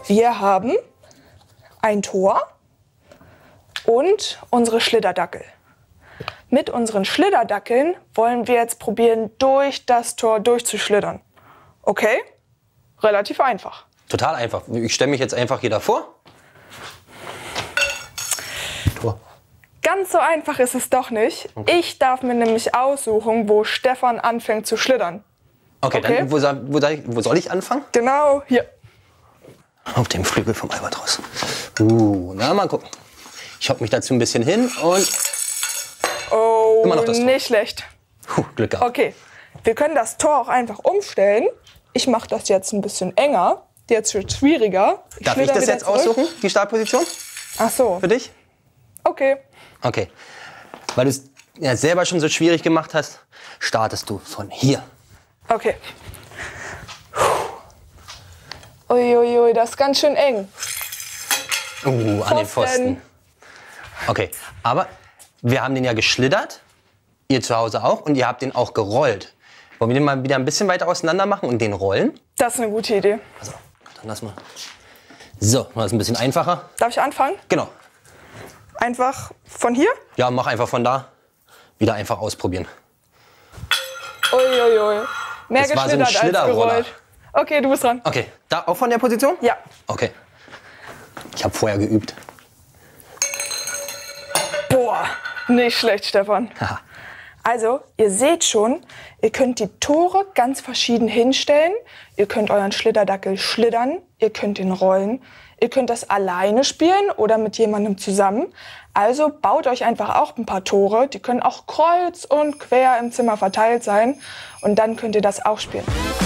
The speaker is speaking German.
Wir haben ein Tor und unsere Schlitterdackel. Mit unseren Schlitterdackeln wollen wir jetzt probieren, durch das Tor durchzuschlittern. Okay? Relativ einfach. Total einfach. Ich stelle mich jetzt einfach hier davor. Tor. Ganz so einfach ist es doch nicht. Okay. Ich darf mir nämlich aussuchen, wo Stefan anfängt zu schlittern. Okay, Okay. dann wo soll ich anfangen? Genau hier. Auf dem Flügel vom Albatros. Na, mal gucken. Ich hocke mich dazu ein bisschen hin und Oh, immer noch das Tor. nicht schlecht. Glück gehabt. Okay, wir können das Tor auch einfach umstellen. Ich mache das jetzt ein bisschen enger. Jetzt wird es schwieriger. Darf ich schlitter das wieder jetzt zurück. aussuchen, die Startposition? Ach so, Für dich? okay. Okay. Weil du es ja selber schon so schwierig gemacht hast, startest du von hier. Okay. Uiuiui, das ist ganz schön eng. An den Pfosten. Okay, aber wir haben den ja geschlittert, ihr zu Hause auch, und ihr habt den auch gerollt. Wollen wir den mal wieder ein bisschen weiter auseinander machen und den rollen? Das ist eine gute Idee. Also, dann lass mal. So, das ist ein bisschen einfacher. Darf ich anfangen? Genau. Einfach von hier? Ja, mach einfach von da. Wieder einfach ausprobieren. Uiuiui. Mehr Das war so ein geschlittert als Schlitterroller. gerollt. Okay, du bist dran. Okay, da auch von der Position? Ja. Okay. Ich habe vorher geübt. Boah, nicht schlecht, Stefan. Haha. Also, ihr seht schon, ihr könnt die Tore ganz verschieden hinstellen. Ihr könnt euren Schlitterdackel schlittern, ihr könnt ihn rollen. Ihr könnt das alleine spielen oder mit jemandem zusammen. Also baut euch einfach auch ein paar Tore. Die können auch kreuz und quer im Zimmer verteilt sein. Und dann könnt ihr das auch spielen.